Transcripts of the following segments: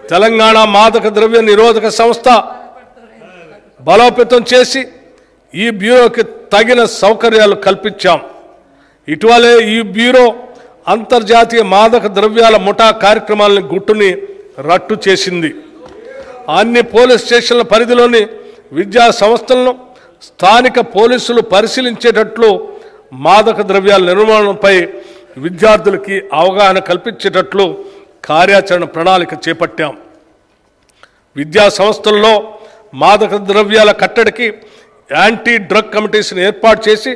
తెలంగాణ మాదక ద్రవ్య నిరోధక సంస్థ బలోపేతం చేసి ఈ బ్యూరోకి తగిన సౌకర్యాలు కల్పించాం. ఇటీవలే ఈ బ్యూరో అంతర్జాతీయ మాదక ద్రవ్యాల ముఠా కార్యక్రమాలను గుట్టుని రట్టు చేసింది. అన్ని పోలీస్ స్టేషన్ల పరిధిలోని విద్యా సంస్థలను స్థానిక పోలీసులు పరిశీలించేటట్లు మాదక ద్రవ్యాల నిర్మూలనపై విద్యార్థులకి అవగాహన కల్పించేటట్లు కార్యాచరణ ప్రణాళిక చేపట్టాం. విద్యా సంస్థల్లో మాదక ద్రవ్యాల కట్టడికి యాంటీ డ్రగ్ కమిటీస్ని ఏర్పాటు చేసి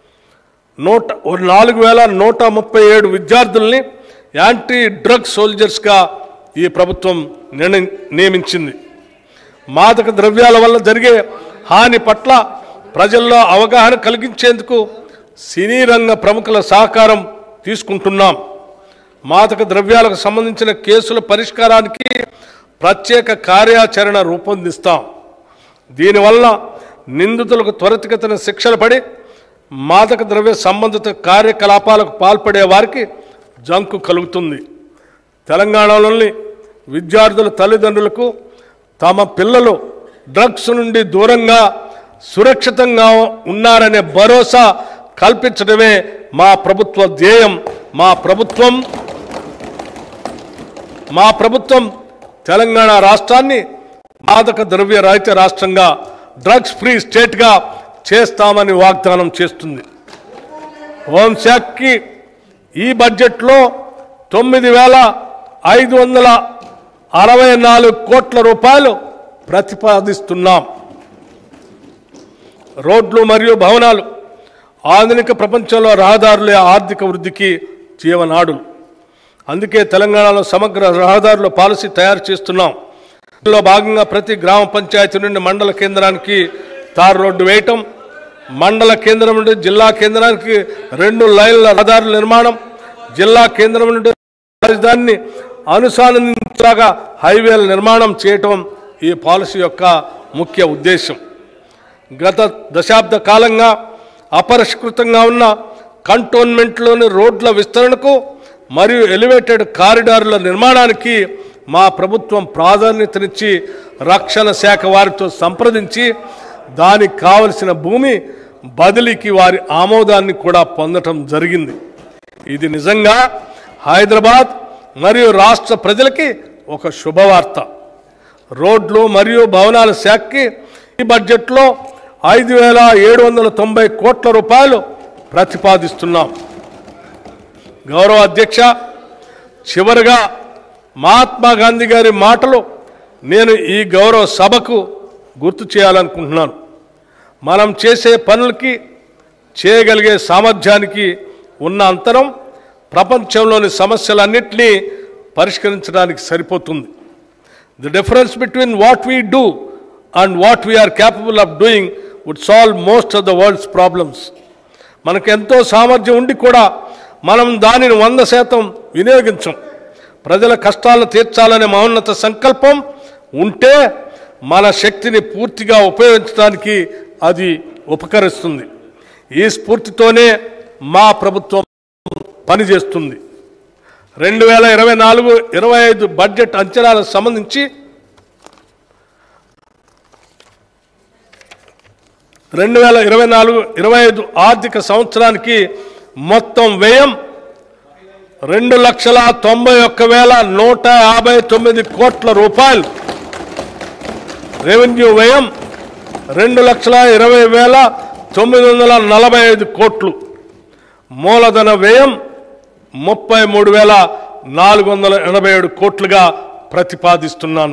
4137 విద్యార్థుల్ని యాంటీ డ్రగ్ సోల్జర్స్గా ఈ ప్రభుత్వం నియమించింది. మాదక ద్రవ్యాల వల్ల జరిగే హాని పట్ల ప్రజల్లో అవగాహన కలిగించేందుకు సినీ రంగ ప్రముఖుల సహకారం తీసుకుంటున్నాం. మాదక ద్రవ్యాలకు సంబంధించిన కేసుల పరిష్కారానికి ప్రత్యేక కార్యాచరణ రూపొందిస్తాం. దీనివల్ల నిందితులకు త్వరితగతిన శిక్షలు పడి మాదక ద్రవ్య సంబంధిత కార్యకలాపాలకు పాల్పడే వారికి జంకు కలుగుతుంది. తెలంగాణలోని విద్యార్థుల తల్లిదండ్రులకు తమ పిల్లలు డ్రగ్స్ నుండి దూరంగా సురక్షితంగా ఉన్నారనే భరోసా కల్పించడమే మా ప్రభుత్వ ధ్యేయం. మా ప్రభుత్వం తెలంగాణ రాష్ట్రాన్ని మాదక ద్రవ్య రహిత రాష్ట్రంగా, డ్రగ్స్ ఫ్రీ స్టేట్గా చేస్తామని వాగ్దానం చేస్తుంది. హోంశాఖకి ఈ బడ్జెట్లో 9,564 కోట్ల రూపాయలు ప్రతిపాదిస్తున్నాం. రోడ్లు మరియు భవనాలు ఆధునిక ప్రపంచంలో రహదారుల ఆర్థిక వృద్ధికి జీవనాడులు. అందుకే తెలంగాణలో సమగ్ర రహదారుల పాలసీ తయారు చేస్తున్నాం. ఇందులో భాగంగా ప్రతి గ్రామ పంచాయతీ నుండి మండల కేంద్రానికి తార్ రోడ్డు వేయటం, మండల కేంద్రం నుండి జిల్లా కేంద్రానికి 2 లైన్ల రహదారుల నిర్మాణం, జిల్లా కేంద్రం నుండి రాజధానిని అనుసంధానించగా హైవేల నిర్మాణం చేయటం ఈ పాలసీ యొక్క ముఖ్య ఉద్దేశం. గత దశాబ్ద కాలంగా అపరిష్కృతంగా ఉన్న కంటోన్మెంట్లోని రోడ్ల విస్తరణకు మరియు ఎలివేటెడ్ కారిడార్ల నిర్మాణానికి మా ప్రభుత్వం ప్రాధాన్యతనిచ్చి రక్షణ శాఖ వారితో సంప్రదించి దానికి కావలసిన భూమి బదిలీకి వారి ఆమోదాన్ని కూడా పొందటం జరిగింది. ఇది నిజంగా హైదరాబాద్ మరియు రాష్ట్ర ప్రజలకి ఒక శుభవార్త. రోడ్లు మరియు భవనాల శాఖకి ఈ బడ్జెట్లో 5,790 కోట్ల రూపాయలు ప్రతిపాదిస్తున్నాం. గౌరవ అధ్యక్ష, చివరిగా మహాత్మా గాంధీ గారి మాటలు నేను ఈ గౌరవ సభకు గుర్తు చేయాలనుకుంటున్నాను. మనం చేసే పనులకి, చేయగలిగే సామర్థ్యానికి ఉన్న అంతరం ప్రపంచంలోని సమస్యలన్నింటినీ పరిష్కరించడానికి సరిపోతుంది. The difference between what we do and what we are capable of doing would solve most of the world's problems. మనకు ఎంతో సామర్థ్యం ఉండి కూడా మనం దానిని 100% వినియోగించం. ప్రజల కష్టాలను తీర్చాలనే మహోన్నత సంకల్పం ఉంటే మన శక్తిని పూర్తిగా ఉపయోగించడానికి అది ఉపకరిస్తుంది. ఈ స్ఫూర్తితోనే మా ప్రభుత్వం పనిచేస్తుంది. 2024-25 బడ్జెట్ అంచనాలకు సంబంధించి 2024-25 ఆర్థిక సంవత్సరానికి మొత్తం వ్యయం 2,91,159 కోట్ల రూపాయలు. రెవెన్యూ వ్యయం 2,20,945 కోట్లు. మూలధన వ్యయం 33,487 కోట్లుగా ప్రతిపాదిస్తున్నాను.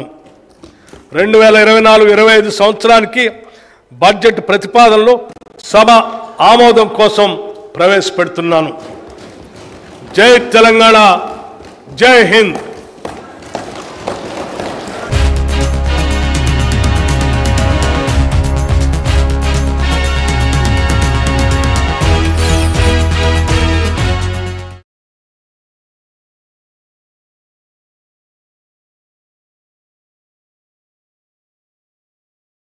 2024-25 సంవత్సరానికి బడ్జెట్ ప్రతిపాదనలు సభ ఆమోదం కోసం ప్రవేశపెడుతున్నాను. జై తెలంగాణ, జై హింద్.